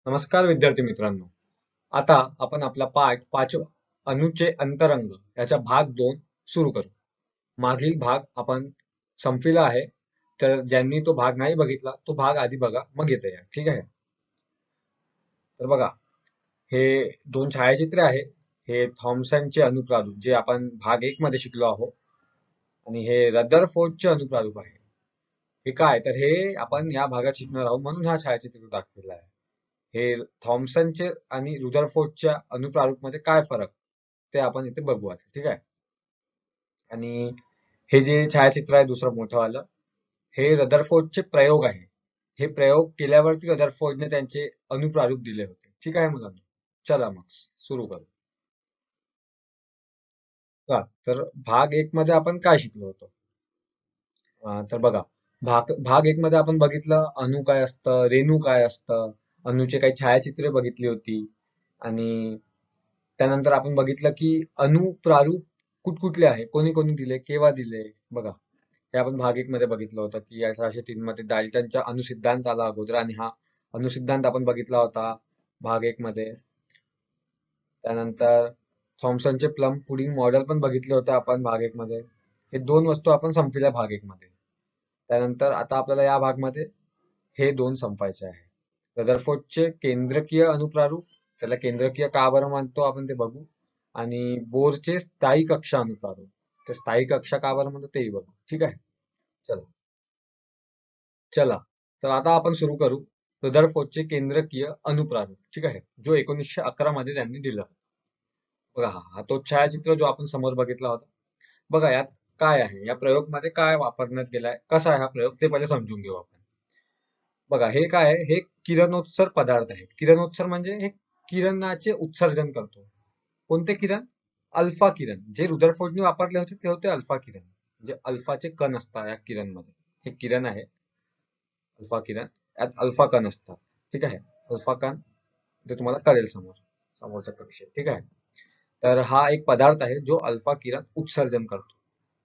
नमस्कार विद्यार्थी मित्रांनो. आता आपण आपला पाठ 5 अणुचे अंतरंग याचा भाग 2 सुरू करू. मागील भाग आपण संपविला आहे. तर ज्यांनी तो भाग नाही बघितला तो भाग आधी बघा, मग येते या. ठीक आहे. तर बघा, हे दोन छायाचित्रे आहेत. हे थॉम्सनचे अणुप्रारूप जे आपण भाग 1 मध्ये शिकलो आहोत, आणि हे रदरफोर्डचे अणुप्रारूप आहे. हे काय, तर हे आपण या भागात शिकणार आहोत, म्हणून हा छायाचित्र दाखवलेला आहे. हे थॉम्सनचे आणि रुदरफोर्डच्या अणुप्रारूपमध्ये काय फरक, ते आपण इथे बघू आता. ठीक आहे. आणि हे जे छायाचित्र आहे दुसरं मोठं वालं, हे रदरफोर्डचे प्रयोग आहे. हे प्रयोग केल्यावरती रदरफोर्डने त्यांचे अणुप्रारूप दिले होते. ठीक आहे मुलांना. चला मग सुरू करू. का तर भाग 1 मध्ये आपण काय शिकलो होतो? तर बघा, भाग भाग 1 मध्ये आपण बघितलं अणु काय असतं, रेणू काय असतं, अणूचे काही छायाचित्रे बघितली होती. आणि त्यानंतर आपण बघितलं की अणु प्रारूप कुठकुठले आहे, कोणी कोणी दिले, केव्हा दिले. बघा, हे आपण भाग 1 मध्ये बघितलं होतं की 1803 मध्ये डाल्टनचा अणुसिद्धांत आला अगोदर, आणि हा अणुसिद्धांत आपण बघितला होता भाग 1 मध्ये. त्यानंतर थॉम्सनचे प्लम पुडिंग मॉडेल पण बघितले होते आपण भाग 1 मध्ये. हे दोन वस्तू आपण संपविल्या भाग 1 मध्ये. त्यानंतर आता आपल्याला या भागमध्ये हे दोन संपायचे आहे. रदरफोर्डचे केंद्रकीय अणुप्रारूप, त्याला केंद्रकीय का बरं मानतो आपण ते बघू. आणि बोरचे स्थायी कक्षा अणुप्रारूप, ते स्थायी कक्षा का बरं म्हणतो तेही बघू. ठीक आहे. चला चला तर आता आपण सुरू करू रदरफोर्डचे केंद्रकीय अणुप्रारूप. ठीक आहे, जो 1911 मध्ये त्यांनी दिला. बघा, हा हा तो छायाचित्र जो आपण समोर बघितला होता. बघा, यात काय आहे, या प्रयोगमध्ये काय वापरण्यात गेलाय, कसा आहे हा प्रयोग, ते पहिले समजून घेऊ आपण. बघा, हे काय आहे, हे किरणोत्सर पदार्थ आहे. किरणोत्सर म्हणजे हे किरणाचे उत्सर्जन करतो. कोणते किरण? अल्फा किरण. जे रुदरफोर्डने वापरले होते ते होते अल्फा किरण. जे अल्फाचे कण असतात या किरणमध्ये. हे किरण आहे अल्फा किरण. यात अल्फा कण असतात. ठीक आहे. अल्फा कण ते तुम्हाला कळेल समोरच्या कक्षेत. ठीक आहे. तर हा एक पदार्थ आहे जो अल्फा किरण उत्सर्जन करतो.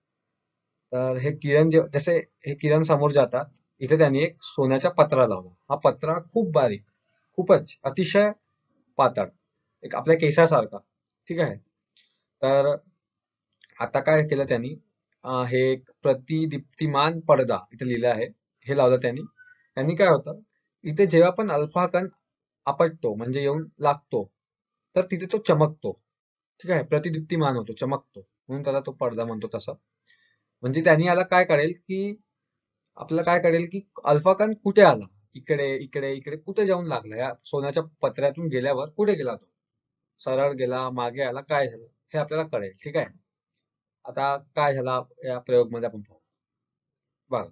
तर हे किरण जसे हे किरण समोर जातात, इथे त्यांनी एक सोन्याचा पत्रा लावला. हा पत्रा खूप बारीक, खूपच अतिशय पातळ, एक आपल्या केसासारखा. ठीक आहे. तर आता काय केलं त्यांनी, हे एक प्रतिदीप्तिमान पडदा इथे लिहिलं आहे, हे लावलं त्यांनी. त्यांनी काय होतं, इथे जेव्हा पण अल्फा कण आपटतो म्हणजे येऊन लागतो, तर तिथे तो चमकतो. ठीक आहे. प्रतिदीप्तिमान होतो, चमकतो, म्हणून त्याला तो पडदा म्हणतो तसं. म्हणजे त्यांनी याला काय कळेल की, आपल्याला काय कळेल की अल्फा कण कुठे आला, इकडे इकडे इकडे कुठे जाऊन लागला, या सोन्याच्या पत्र्यातून गेल्यावर कुठे गेला तो, सरळ गेला, मागे आला, काय झालं, हे आपल्याला कळेल. ठीक आहे. आता काय झाला या प्रयोगमध्ये आपण पाहू. बघा,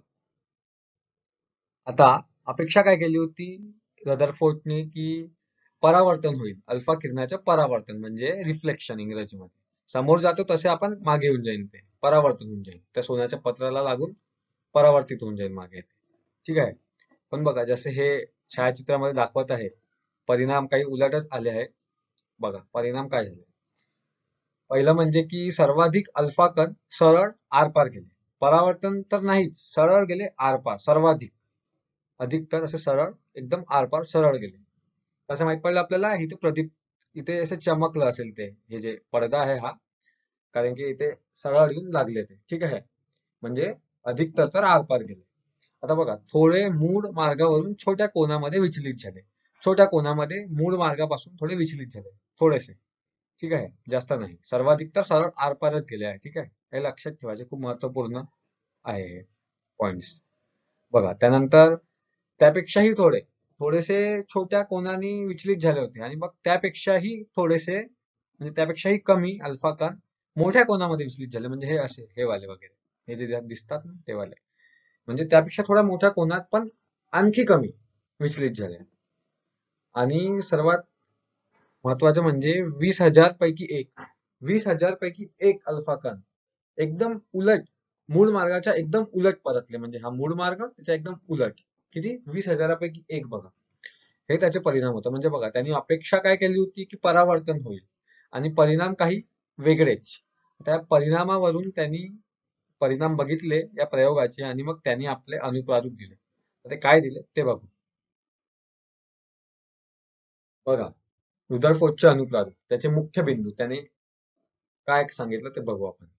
आता अपेक्षा काय केली होती रदरफोर्डने की परावर्तन होईल, अल्फा किरणाचं परावर्तन म्हणजे रिफ्लेक्शन इंग्रजीमध्ये. समोर जातो तसे आपण मागे येऊन जाईल, ते परावर्तन होऊन जाईल, त्या सोन्याच्या पत्राला लागून परावर्तित होऊन जाईल मागे ते. ठीक आहे. पण बघा, जसे हे छायाचित्रामध्ये दाखवत आहे, परिणाम काही उलटच आले आहे. बघा, परिणाम काय झाले. पहिलं म्हणजे की सर्वाधिक अल्फा कण सरळ आरपार गेले. परावर्तन तर नाहीच, सरळ गेले आरपार. सर्वाधिक, अधिक तर असे सरळ एकदम आरपार सरळ गेले. कसं माहित पडलं आपल्याला, इथे इथे असं चमकलं असेल ते, हे जे पडदा आहे हा, कारण की इथे सरळ येऊन लागले ते. ठीक आहे. म्हणजे अधिक तर आरपार गेले. आता बघा, थोडे मूळ मार्गावरून छोट्या कोनामध्ये विचलित झाले. छोट्या कोनामध्ये मूळ मार्गापासून थोडे विचलित झाले, थोडेसे. ठीक आहे, जास्त नाही. सर्वाधिक तर सरळ आरपारच गेले आहे. ठीक आहे, हे लक्षात ठेवायचे, खूप महत्वपूर्ण आहे हे पॉइंट्स. बघा, त्यानंतर त्यापेक्षाही थोडेसे छोट्या कोनानी विचलित झाले होते, आणि मग त्यापेक्षाही थोडेसे, म्हणजे त्यापेक्षाही कमी अल्फा कण मोठ्या कोनामध्ये विचलित झाले, म्हणजे हे असे, हे वाले वगैरे, हे जे दिसतात ना ते वाले, म्हणजे त्यापेक्षा थोड्या मोठ्या कोनात पण आणखी कमी विचलित झाले. आणि सर्वात महत्वाचं म्हणजे 20,000 पैकी एक, 20,000 पैकी एक अल्फा कण एकदम उलट, मूळ मार्गाच्या एकदम उलट परतले. म्हणजे हा मूळ मार्ग त्याच्या एकदम उलट. किती? 20,000 पैकी एक. बघा, हे त्याचे परिणाम होतं. म्हणजे बघा, त्यांनी अपेक्षा काय केली होती की परावर्तन होईल, आणि परिणाम काही वेगळेच. त्या परिणामावरून त्यांनी परिणाम बघितले या प्रयोगाचे, आणि मग त्यांनी आपले अणुप्रारूप दिले. तर ते काय दिले ते बघू. बघा, रुदरफोर्डचे अनुप्रारूप त्याचे मुख्य बिंदू त्याने काय सांगितलं ते बघू आपण.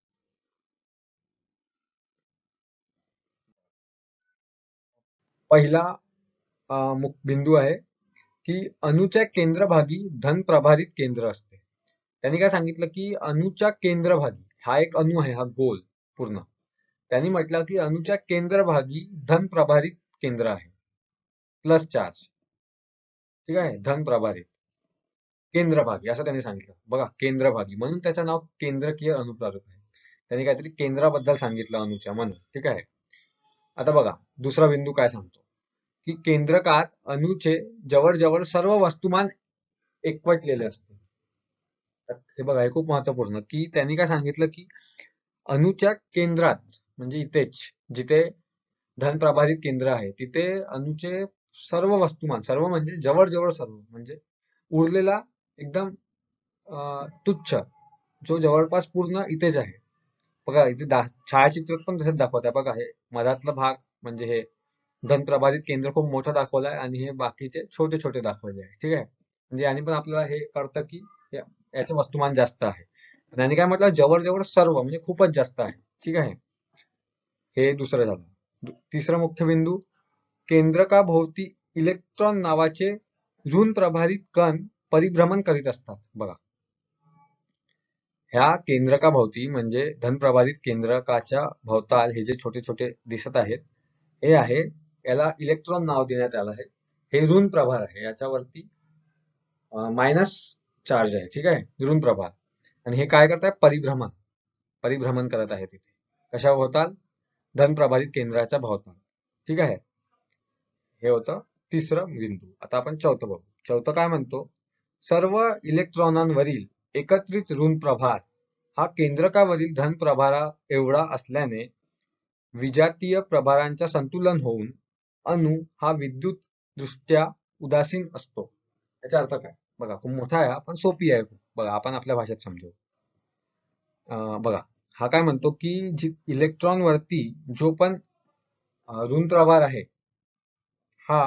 पहिला बिंदू आहे की अणूच्या केंद्रभागी धनप्रभारित केंद्र असते. त्यांनी काय सांगितलं की अणूच्या केंद्रभागी, हा एक अणू आहे, हा गोल पूर्ण, त्यांनी म्हटलं की अणूच्या केंद्रभागी धनप्रभारित केंद्र आहे, प्लस चार्ज. ठीक आहे, धनप्रभारित केंद्रभागी असं त्यांनी सांगितलं. बघा, केंद्रभागी म्हणून त्याचं नाव केंद्रकीय अनुप्रारूप आहे. त्यांनी काहीतरी केंद्राबद्दल सांगितलं अणूच्या म्हणून. ठीक आहे. आता बघा, दुसरा बिंदू काय सांगतो की केंद्रकात अणूचे जवळ सर्व वस्तुमान एकवटलेले असते. हे बघा, हे खूप महत्वपूर्ण की त्यांनी काय सांगितलं की अणूच्या केंद्रात म्हणजे इथेच जिथे धनप्रभारित केंद्र आहे तिथे अणूचे सर्व वस्तुमान, सर्व म्हणजे जवळ सर्व म्हणजे उरलेला एकदम तुच्छ जो जवळपास पूर्ण इथेच आहे. बघा, इथे छायाचित्रात पण तसंच दाखवत आहे. बघा, हे मधातला भाग म्हणजे हे धनप्रभारित केंद्र खूप मोठं दाखवलंय आणि हे बाकीचे छोटे छोटे दाखवले आहे. ठीक आहे, म्हणजे आणि पण आपल्याला हे कळतं की याचं वस्तुमान जास्त आहे. आणि काय म्हटलं, जवळ सर्व म्हणजे खूपच जास्त आहे. ठीक आहे, हे दुसरं झालं. तिसरा मुख्य बिंदू, केंद्रकाभोवती इलेक्ट्रॉन नावाचे ऋण प्रभारित कण परिभ्रमण करीत असतात. बघा, ह्या केंद्रकाभोवती म्हणजे धनप्रभारित केंद्रकाच्या भोवताल हे जे छोटे छोटे दिसत आहेत, हे आहे, याला इलेक्ट्रॉन नाव देण्यात आलं आहे. हे ऋण प्रभार आहे, याच्यावरती मायनस चार्ज आहे. ठीक आहे, ऋण प्रभार. आणि हे काय करत आहे, परिभ्रमण करत आहे तिथे. कशा भोवताल? धनप्रभारित केंद्राच्या भोवताल. ठीक आहे, हे होतं तिसरं बिंदू. आता आपण चौथं बघू. चौथं काय म्हणतो, सर्व इलेक्ट्रॉनांवरील एकत्रित ऋण प्रभार हा केंद्रकावरील धन प्रभारा एवढा असल्याने विजातीय प्रभारांचे संतुलन होऊन अणू हा विद्युत दृष्ट्या उदासीन असतो. याचा अर्थ काय? बघा, खूप मोठा आहे, पण सोपी आहे. बघा, आपण आपल्या भाषेत समजू. बघा, हा काय म्हणतो की जी इलेक्ट्रॉन वरती जो पण ऋण प्रभार आहे, हा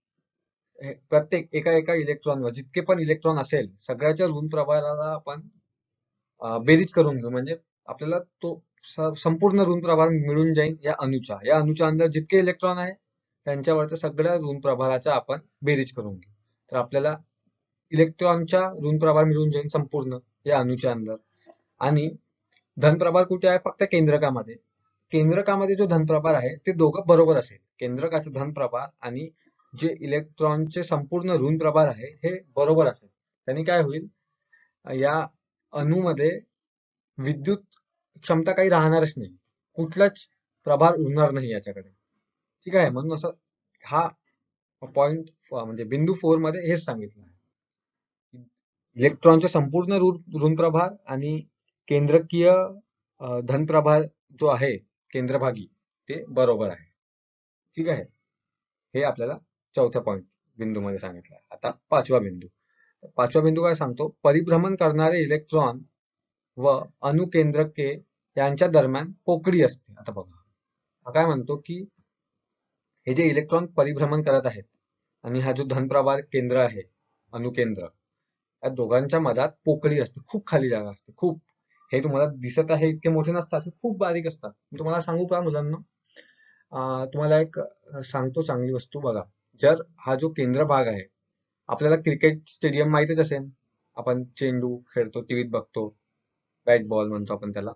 प्रत्येक एका एका इलेक्ट्रॉनवर जितके पण इलेक्ट्रॉन असेल सगळ्याच्या ऋण प्रभाराला आपण बेरीज करून घेऊ, म्हणजे आपल्याला तो संपूर्ण ऋण प्रभार मिळून जाईल. या अणूच्या अंदर जितके इलेक्ट्रॉन आहे त्यांच्यावरच्या सगळ्या ऋण प्रभाराचा आपण बेरीज करून घेऊ, तर आपल्याला इलेक्ट्रॉनच्या ऋण प्रभार मिळून जाईल संपूर्ण या अणूच्या अंदर. आणि धनप्रभार कुठे आहे? फक्त केंद्रकामध्ये. केंद्रकामध्ये जो धनप्रभार आहे ते दोघं बरोबर असेल, केंद्रकाचा धनप्रभार आणि जे इलेक्ट्रॉनचे संपूर्ण ऋण प्रभार आहे हे बरोबर असेल, त्यांनी काय होईल, या अणूमध्ये विद्युत क्षमता काही राहणारच नाही, कुठलाच प्रभार उरणार नाही याच्याकडे. ठीक आहे, म्हणून असं हा पॉइंट म्हणजे बिंदू 4 मध्ये हेच सांगितलं आहे. इलेक्ट्रॉनचे संपूर्ण ऋण प्रभार आणि केंद्रकीय धनप्रभार जो आहे केंद्रभागी, ते बरोबर आहे. ठीक आहे, हे आपल्याला चौथ्या पॉइंट बिंदू मध्ये सांगितलं आहे. आता पाचवा बिंदू काय सांगतो, परिभ्रमण करणारे इलेक्ट्रॉन व अणुकेंद्रके यांच्या दरम्यान पोकळी असते. आता बघा, हा काय म्हणतो की हे जे इलेक्ट्रॉन परिभ्रमण करत आहेत आणि हा जो धनप्रभार केंद्र आहे, अणुकेंद्र, या दोघांच्या मधात पोकळी असते, खूप खाली जागा असते, खूप. हे तुम्हाला दिसत आहे इतके मोठे नसतात, हे खूप बारीक असतात. मी तुम्हाला सांगू का मुलांना? तुम्हाला एक सांगतो चांगली वस्तू. बघा, जर हा जो केंद्र भाग आहे, आपल्याला क्रिकेट स्टेडियम माहितीच असेल, आपण चेंडू खेळतो, टीव्हीत बघतो, बॅट बॉल म्हणतो आपण त्याला.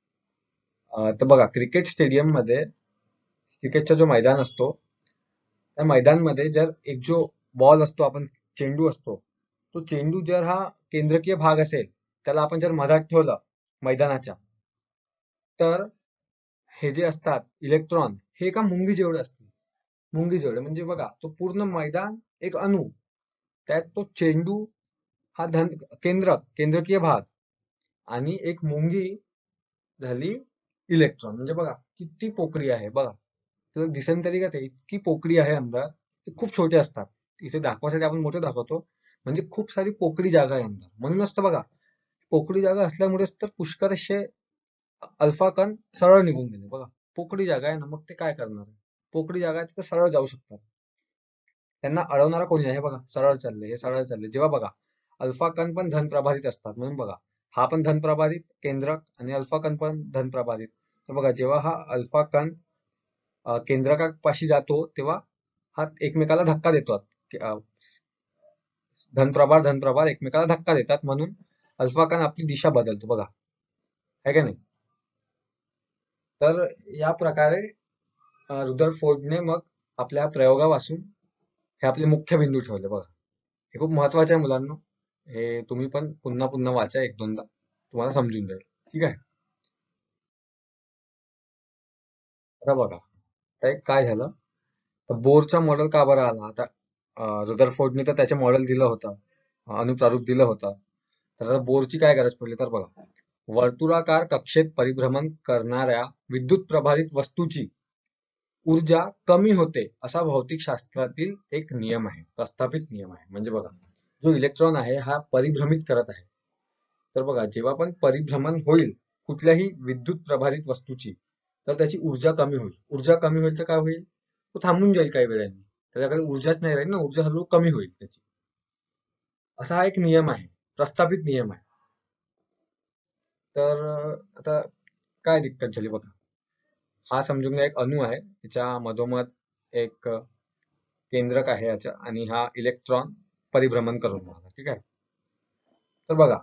तर बघा, क्रिकेट स्टेडियम मध्ये क्रिकेटचा जो मैदान असतो, त्या मैदानमध्ये जर एक जो बॉल असतो, आपण चेंडू असतो, तो चेंडू जर हा केंद्रकीय भाग असेल, त्याला आपण जर मधात ठेवलं मैदानाच्या, तर हे जे असतात इलेक्ट्रॉन हे एका मुंगी जेवढे असतील. मुंगी जेवढे म्हणजे बघा, तो पूर्ण मैदान एक अणू, त्यात तो चेंडू हा केंद्रकीय भाग आणि एक मुंगी झाली इलेक्ट्रॉन. म्हणजे बघा किती पोकळी आहे. बघा, तुला दिसेल तरी का ते इतकी पोकळी आहे अंदर. ते खूप छोटे असतात, इथे दाखवासाठी आपण मोठे दाखवतो, म्हणजे खूप सारी पोकळी जागा आहे अंदर. म्हणूनच तर बघा, पोकळी जागा असल्यामुळेच तर पुष्कळसे अल्फा कण सरळ निघून गेले. बघा, पोकळी जागा आहे ना, मग ते काय करणार? पोकळी जागा आहे तर सरळ जाऊ शकतात. त्यांना अडवणारा कोणी आहे बघा, सरळ चालले, हे सरळ चालले. जेव्हा बघा अल्फा कण पण धन प्रभारित असतात, म्हणून बघा हा पण धन प्रभारित केंद्रक आणि अल्फा कण पण धन प्रभारित. तर बघा जेव्हा हा अल्फा कण केंद्रकापाशी जातो तेव्हा हा एकमेकाला धक्का देतात. धनप्रभार एकमेकाला धक्का देतात, म्हणून अल्फा कण आपली दिशा बदलतो बघा, है का नाही? तर या प्रकारे रुदरफोर्डने मग आपल्या प्रयोगापासून हे आपले मुख्य बिंदू ठेवले बघा. हे खूप महत्वाचे आहे मुलांना, हे तुम्ही पण पुन्हा पुन्हा वाचा एक दोनदा, तुम्हाला समजून जाईल. ठीक आहे. आता बघा आता एक काय झालं, तर बोरचा मॉडेल का बरं आला? आता रुदरफोर्डने तर त्याचे मॉडेल दिलं होतं, अनुप्रारूप दिलं होतं. तर आता बोरची काय गरज पडली, तर बघा वर्तुळाकार कक्षेत परिभ्रमण करणाऱ्या विद्युत प्रभारित वस्तूची ऊर्जा कमी होते असा भौतिकशास्त्रातील एक नियम आहे, प्रस्थापित नियम आहे. म्हणजे बघा जो इलेक्ट्रॉन आहे हा परिभ्रमित करत आहे, तर बघा जेव्हा पण परिभ्रमण होईल कुठल्याही विद्युत प्रभारित वस्तूची, तर त्याची ऊर्जा कमी होईल. ऊर्जा कमी होईल तर काय होईल, तो थांबून जाईल काही वेळाने, त्याच्याकडे ऊर्जाच नाही राहील ना, ऊर्जा हळूहळू कमी होईल त्याची. असा हा एक नियम आहे, प्रस्थापित नियम आहे. तर आता काय दिक्कत झाली बघा, हा समजून घ्या एक अणू आहे, त्याच्या मधोमध एक केंद्रक आहे याच्या, आणि हा इलेक्ट्रॉन परिभ्रमण करून राहिला. ठीक आहे. तर बघा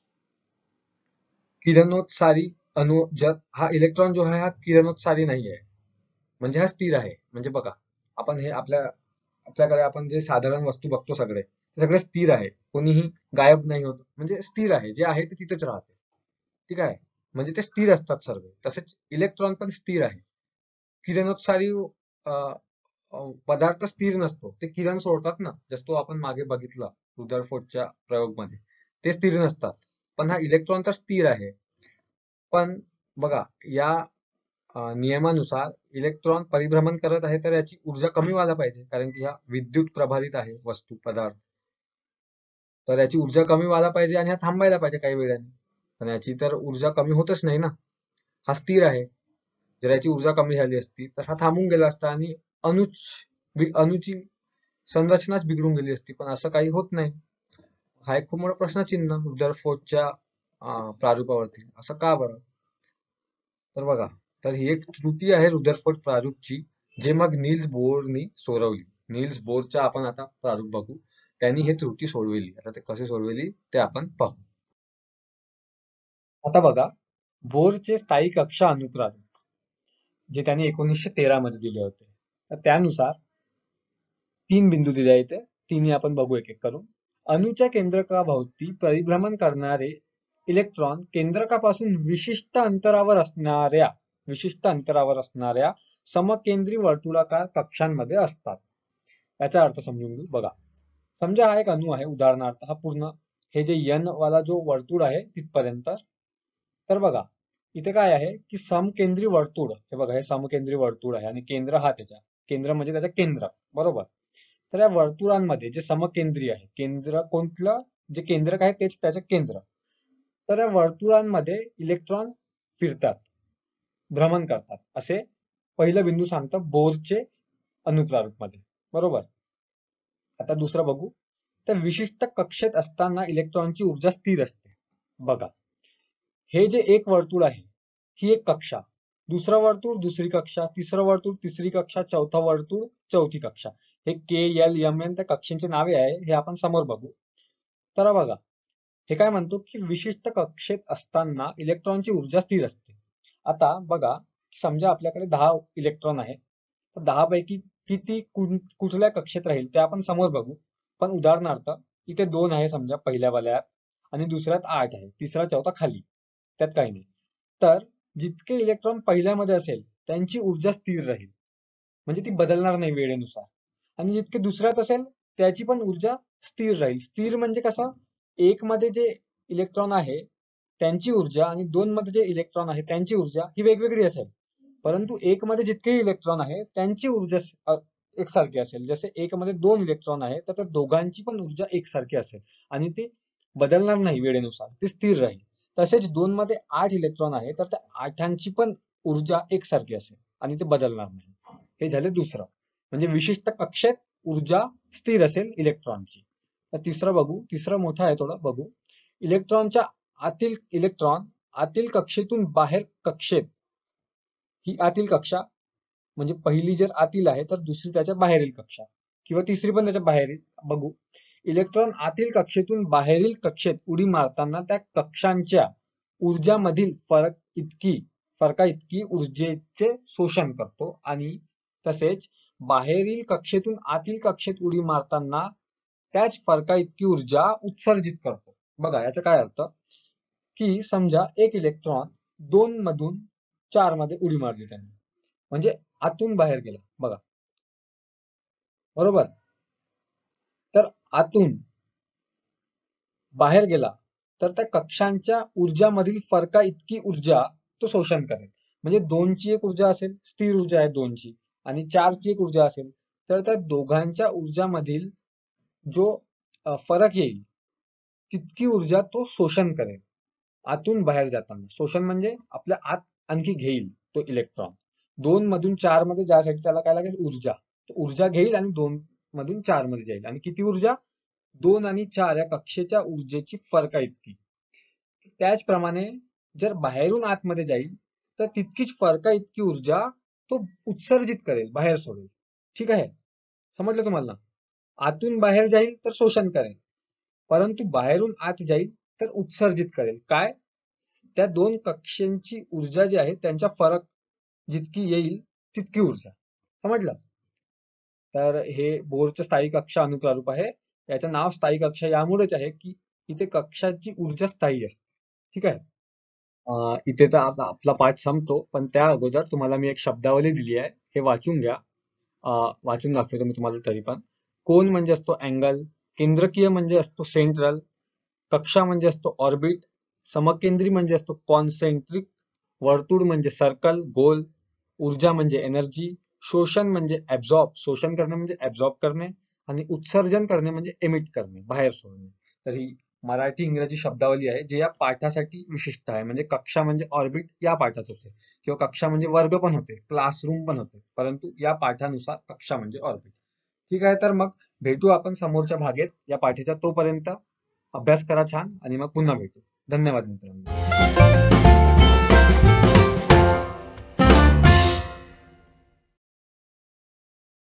किरणोत्सारी अणु हा इलेक्ट्रॉन जो आहे हा किरणोत्सारी नाही आहे, म्हणजे हा स्थिर आहे. म्हणजे बघा आपण हे आपल्याकडे आपण जे साधारण वस्तू बघतो सगळे, ते सगळे स्थिर आहे, कोणीही गायब नाही होत, म्हणजे स्थिर आहे, जे आहे ते तिथेच राहते. ठीक आहे, म्हणजे ते स्थिर असतात सर्व. तसेच इलेक्ट्रॉन पण स्थिर आहे. किरणोत्सारी पदार्थ स्थिर नसतो, ते किरण सोडतात ना, जसं तो आपण मागे बघितला रुदरफोर्डच्या प्रयोगमध्ये, ते स्थिर नसतात. पण हा इलेक्ट्रॉन तर स्थिर आहे. पण बघा या नियमानुसार इलेक्ट्रॉन परिभ्रमण करत आहे, तर याची ऊर्जा कमी व्हायला पाहिजे, कारण की हा विद्युत प्रभारित आहे वस्तू पदार्थ, तर याची ऊर्जा कमी व्हायला पाहिजे आणि हा थांबायला पाहिजे काही वेळाने. पण याची तर ऊर्जा कमी होतच नाही ना, हा स्थिर आहे. जर याची ऊर्जा कमी झाली असती तर हा थांबून गेला असता आणि अणुच अणुची संरचनाच बिघडून गेली असती, पण असं काही होत नाही. हा एक खूप मोठा प्रश्नचिन्ह रुदरफोर्डच्या प्रारूपावरती, असं का बरं? तर बघा, तर ही एक त्रुटी आहे रुदरफोर्ड प्रारूपची, जे मग नील्स बोरनी सोडवली. नील्स बोरच्या आपण आता प्रारूप बघू, त्यांनी ही त्रुटी सोडवली. आता ते कसे सोडवली ते आपण पाहू. आता बघा बोरचे स्थायी कक्षा अनुप्रारूप, जे त्यांनी 1913 मध्ये दिले होते. तर त्यानुसार 3 बिंदू दिले इथे, तिन्ही आपण बघू एक एक करून. अणूच्या केंद्रकाभोवती परिभ्रमण करणारे इलेक्ट्रॉन केंद्रकापासून विशिष्ट अंतरावर असणाऱ्या समकेंद्री वर्तुळाकार कक्षांमध्ये असतात. याचा अर्थ समजून घेऊ. बघा समजा हा एक अणू आहे, उदाहरणार्थ हा पूर्ण हे जे एन वाला जो वर्तुळ आहे तिथपर्यंत. तर बघा इथे काय आहे की समकेंद्री वर्तुळ, हे बघा हे समकेंद्री वर्तुळ आहे आणि केंद्र हा त्याच्या, केंद्र म्हणजे त्याचं केंद्र, बरोबर. तर या वर्तुळांमध्ये जे समकेंद्री आहे, केंद्र कोणतं जे केंद्रक आहे तेच त्याचे केंद्र, तर या वर्तुळांमध्ये इलेक्ट्रॉन फिरतात, भ्रमण करतात, असे पहिलं बिंदू सांगतं बोरचे अनुप्रारूप मध्ये, बरोबर. आता दुसरं बघू, तर विशिष्ट कक्षेत असताना इलेक्ट्रॉनची ऊर्जा स्थिर असते. बघा हे जे एक वर्तुळ आहे ही एक कक्षा, दुसरं वर्तुळ दुसरी कक्षा, तिसरं वर्तुळ तिसरी कक्षा, चौथं वर्तुळ चौथी कक्षा. हे के एल एम एन त्या कक्षांची नावे आहे, हे आपण समोर बघू. तर बघा हे काय म्हणतो की विशिष्ट कक्षेत असताना इलेक्ट्रॉनची ऊर्जा स्थिर असते. आता बघा समजा आपल्याकडे 10 इलेक्ट्रॉन आहे, तर 10 पैकी किती कुठल्या कक्षेत राहील ते आपण समोर बघू. पण उदाहरणार्थ इथे 2 आहे समजा पहिल्या वाल्यात, आणि दुसऱ्यात 8 आहे, तिसरा चौथा खाली, त्यात काही नाही. तर जितके इलेक्ट्रॉन पहिल्यामध्ये असेल त्यांची ऊर्जा स्थिर राहील, म्हणजे ती बदलणार नाही वेळेनुसार. आणि जितके दुसऱ्यात असेल त्याची पण ऊर्जा स्थिर राहील. स्थिर म्हणजे कसं, एक मध्ये जे इलेक्ट्रॉन आहे त्यांची ऊर्जा आणि 2 मध्ये जे इलेक्ट्रॉन आहे त्यांची ऊर्जा ही वेगवेगळी असेल, परंतु एक मध्ये जितके इलेक्ट्रॉन आहे त्यांची ऊर्जा एकसारखी असेल. जसे एक मध्ये 2 इलेक्ट्रॉन आहे तर त्या दोघांची पण ऊर्जा एकसारखी असेल आणि ती बदलणार नाही वेळेनुसार, ती स्थिर राहील. तसेच 2 मध्ये 8 इलेक्ट्रॉन आहे तर त्या आठांची पण ऊर्जा एकसारखी असेल आणि ते बदलणार नाही. हे झाले दुसरं, म्हणजे विशिष्ट कक्षेत ऊर्जा स्थिर असेल इलेक्ट्रॉनची. तर तिसरं मोठं आहे थोडं बघू. इलेक्ट्रॉन आतील कक्षेतून बाहेर कक्षेत, ही आतील कक्षा म्हणजे पहिली जर आतील आहे तर दुसरी त्याच्या बाहेरील कक्षा किंवा तिसरी पण त्याच्या बाहेरील. बघू, इलेक्ट्रॉन आतील कक्षेतून बाहेरील कक्षेत उडी मारताना त्या कक्षांच्या ऊर्जामधील फरका इतकी ऊर्जेचे शोषण करतो आणि तसेच बाहेरील कक्षेतून आतील कक्षेत उडी मारताना त्याच फरका इतकी ऊर्जा उत्सर्जित करतो. बघा याचा काय अर्थ, की समजा एक इलेक्ट्रॉन 2 मधून 4 मध्ये उडी मारली त्याने, म्हणजे आतून बाहेर गेला. बघा, बरोबर. तर आतून बाहेर गेला तर त्या कक्षांच्या ऊर्जामधील फरका इतकी ऊर्जा तो शोषण करेल. म्हणजे 2 ची एक ऊर्जा असेल, स्थिर ऊर्जा आहे 2 ची, आणि 4 ची एक ऊर्जा असेल, तर त्या दोघांच्या ऊर्जामधील जो फरक येईल तितकी ऊर्जा तो शोषण करेल आतून बाहेर जाताना. शोषण म्हणजे आपल्या आत आणखी घेईल तो इलेक्ट्रॉन. 2 मधून 4 मध्ये जाण्यासाठी त्याला काय लागेल, ऊर्जा. ऊर्जा घेईल आणि 2 मधून 4 मध्ये जाईल. आणि किती ऊर्जा, 2 आणि 4 या कक्षेच्या ऊर्जेची फरका इतकी. त्याचप्रमाणे जर बाहेरून आतमध्ये जाईल तर तितकीच फरका इतकी ऊर्जा तो उत्सर्जित करेल, बाहेर सोडेल. ठीक आहे, समजलं तुम्हाला? आतून बाहेर जाईल तर शोषण करेल, परंतु बाहेरून आत जाईल तर उत्सर्जित करेल. काय, त्या दोन कक्षांची ऊर्जा जी आहे त्यांच्या फरक जितकी येईल तितकी ऊर्जा. समजलं? तर हे बोरचं स्थायी कक्षा अनुप्रारूप आहे. याचं नाव स्थायी कक्षा यामुळेच आहे की इथे कक्षाची ऊर्जा स्थायी असते. ठीक आहे. इथे तर आपला पाठ संपतो, पण त्या अगोदर तुम्हाला मी एक शब्दावली दिली आहे, हे वाचून घ्या. वाचून दाखवतो मी तुम्हाला तरी पण. कोन म्हणजे असतो अँगल, केंद्रकीय म्हणजे असतो सेंट्रल, कक्षा म्हणजे असतो ऑर्बिट, समकेंद्री म्हणजे असतो कॉन्सेंट्रिक, वर्तुळ म्हणजे सर्कल गोल, ऊर्जा म्हणजे एनर्जी, शोषण म्हणजे ऍब्झॉर्ब, शोषण करणे म्हणजे ऍब्झॉर्ब करणे, आणि उत्सर्जन करणे म्हणजे एमिट करणे, बाहेर सोडणे. तर ही मराठी इंग्रजी शब्दावली आहे जे या पाठासाठी विशिष्ट आहे. म्हणजे कक्षा म्हणजे ऑर्बिट या पाठात होते, किंवा कक्षा म्हणजे वर्ग पण होते, क्लासरूम पण होते, परंतु या पाठानुसार कक्षा म्हणजे ऑर्बिट. ठीक आहे, तर मग भेटू आपण समोरच्या भागेत या पाठीच्या. तोपर्यंत अभ्यास करा छान, आणि मग पुन्हा भेटू. धन्यवाद मित्रांनो.